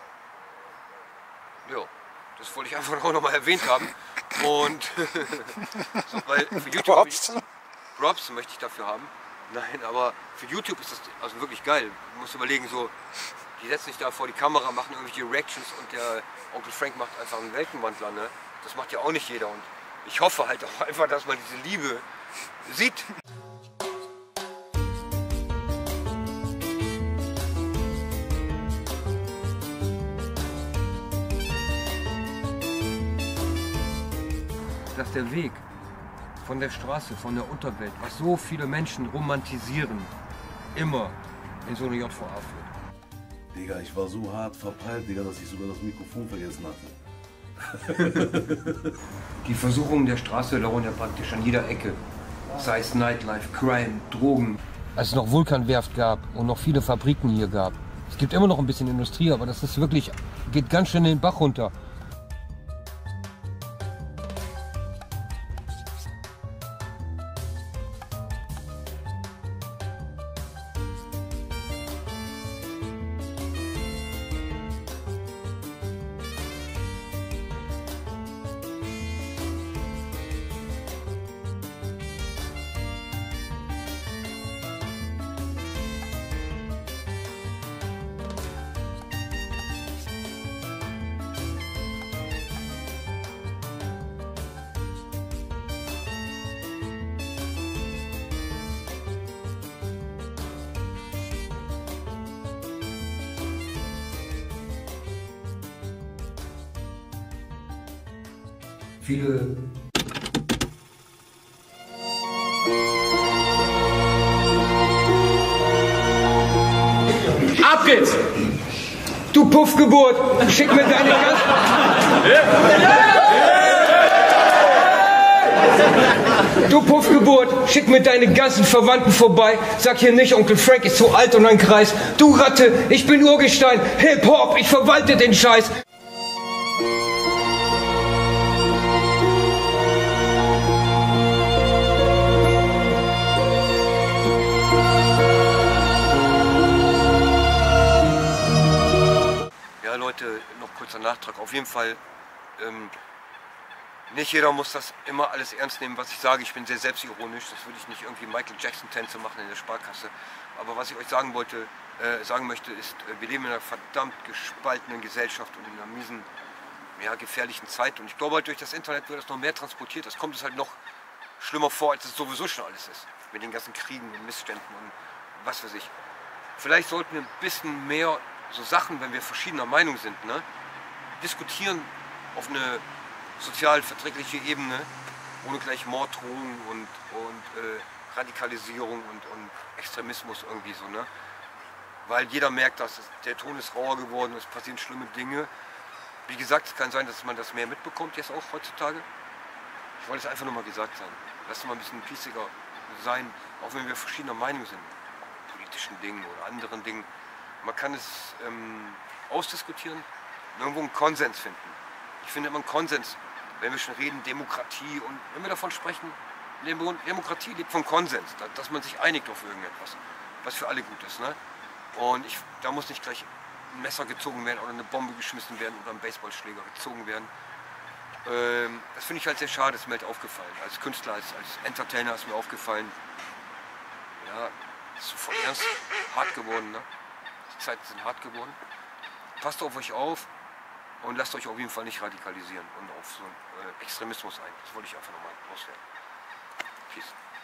S1: Ja, das wollte ich einfach auch noch mal erwähnt haben. Und so, weil für YouTube Props möchte ich dafür haben. Nein, aber für YouTube ist das also wirklich geil. Du musst überlegen, so, die setzen sich da vor die Kamera, machen irgendwelche Reactions und der Onkel Frank macht einfach einen Weltenwandler. Ne? Das macht ja auch nicht jeder. Und ich hoffe halt auch einfach, dass man diese Liebe sieht. Dass der Weg von der Straße, von der Unterwelt, was so viele Menschen romantisieren, immer in so eine JVA führt.
S16: Digga, ich war so hart verpeilt, Digga, dass ich sogar das Mikrofon vergessen hatte.
S1: Die Versuchungen der Straße lauern ja praktisch an jeder Ecke. Sei es Nightlife, Crime, Drogen. Als es noch Vulkanwerft gab und noch viele Fabriken hier gab, Es gibt immer noch ein bisschen Industrie, aber das ist wirklich, geht ganz schön den Bach runter. Viele
S5: Ab geht's! Du Puffgeburt, schick mir deine ganzen... Du Puffgeburt, schick mir deine ganzen Verwandten vorbei. Sag hier nicht, Onkel Frank ist zu alt und ein Kreis. Du Ratte, ich bin Urgestein. Hip-Hop, ich verwalte den Scheiß.
S1: Leute, noch kurzer Nachtrag. Auf jeden Fall, nicht jeder muss das immer alles ernst nehmen, was ich sage. Ich bin sehr selbstironisch. Das würde ich nicht irgendwie Michael Jackson-Tänze machen in der Sparkasse. Aber was ich euch sagen möchte, ist, wir leben in einer verdammt gespaltenen Gesellschaft und in einer miesen, ja, gefährlichen Zeit. Und ich glaube halt, durch das Internet wird das noch mehr transportiert. Das kommt es halt noch schlimmer vor, als es sowieso schon alles ist. Mit den ganzen Kriegen und Missständen und was weiß ich. Vielleicht sollten wir ein bisschen mehr so Sachen, wenn wir verschiedener Meinung sind, ne, diskutieren auf eine sozial verträgliche Ebene, ohne gleich Morddrohungen und Radikalisierung und Extremismus irgendwie so, ne? Weil jeder merkt, dass der Ton ist rauer geworden, es passieren schlimme Dinge. Wie gesagt, es kann sein, dass man das mehr mitbekommt jetzt auch heutzutage. Ich wollte es einfach nur mal gesagt haben. Lasst mal ein bisschen pieciger sein, auch wenn wir verschiedener Meinung sind. Politischen Dingen oder anderen Dingen. Man kann es ausdiskutieren, irgendwo einen Konsens finden. Ich finde immer einen Konsens, wenn wir schon reden, Demokratie, und wenn wir davon sprechen, Demokratie lebt vom Konsens, dass man sich einigt auf irgendetwas, was für alle gut ist. Ne? Und da muss nicht gleich ein Messer gezogen werden oder eine Bombe geschmissen werden oder ein Baseballschläger gezogen werden. Das finde ich halt sehr schade, das ist mir halt aufgefallen. Als Künstler, als Entertainer ist mir aufgefallen, ja, das ist voll ernst, hart geworden. Ne? Die Zeiten sind hart geworden. Passt auf euch auf und lasst euch auf jeden Fall nicht radikalisieren und auf so einen Extremismus ein. Das wollte ich einfach nochmal loswerden. Peace.